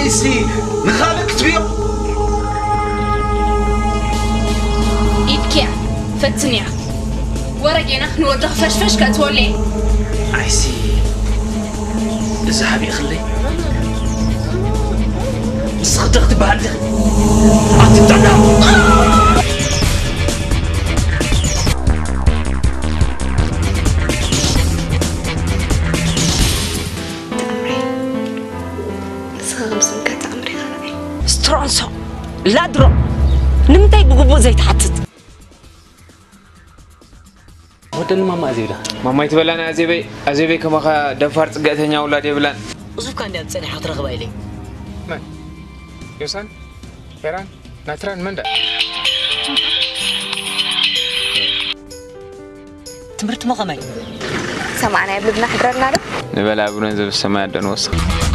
سي نخالك تبيع إيدكيا فتنيا ورقينا نودخ فشفش كتولي عايسي زهبي خلي صدقت بعد عتبتنا سترونسو لا درو نمتى بقبو زي تحطت ودن ماما زيدا ماما يتبلان أزيبي كما خا دفرت قاتنيا ولادي بلان وزوف كان دي أتصني حاط رغبة إلي من؟ يوسان؟ فيران؟ ناتران من ده؟ تمرت مغمي سمعنا يا ابن حضرنا له نبلا أبو ننزل السماء دنوس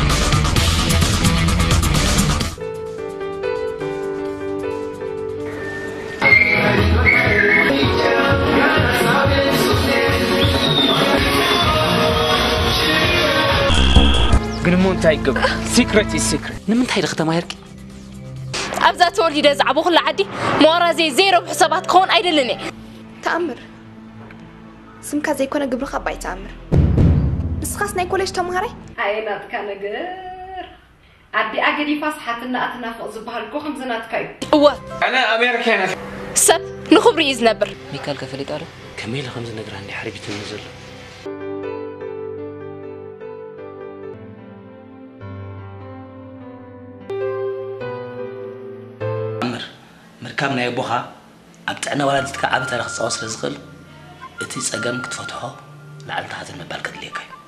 قنمون تايقب سيكريت سيكريت نمنت هاي لختة ما يركي أبزا تولي داز عبو خلا عدي مورا زي ربح حسابات كون أيدلني تأمر سمكا زي كونا قبل خباي تأمر بس خاصنا يكوليش تمهاري عينات كان غير عدي أجري فاس حتى أتنا فوق زبال كوخم زنات كاي هو أنا أمريكان سب نخبري يزنبر ميكال كفلت قاله كميل خمس نقرا عندي حربي تنزل مركبنا يبوها أبتعنا ولا تتكعب تاريخ صوص رزقل اتي سقم كتفتحه لعل تحت المبال كدليكاي